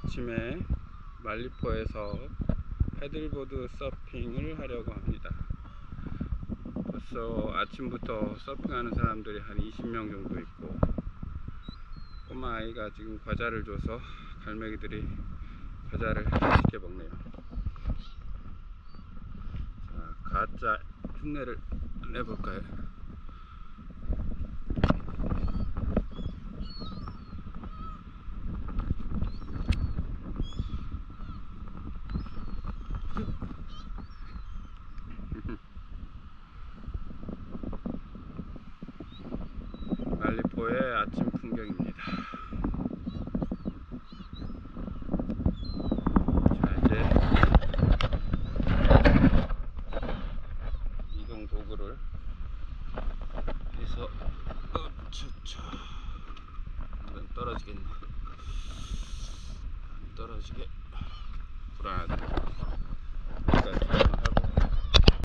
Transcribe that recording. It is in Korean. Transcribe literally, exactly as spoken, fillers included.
아침에 말리포에서 패들보드 서핑을 하려고 합니다. 벌써 아침부터 서핑하는 사람들이 한 이십 명 정도 있고, 꼬마 아이가 지금 과자를 줘서 갈매기들이 과자를 맛있게 먹네요. 자, 가짜 흉내를 내볼까요? 말리포의 아침 풍경입니다. 자, 이제 이동 도구를 해서 어차차 이건 떨어지겠네. 안 떨어지게 불안하다.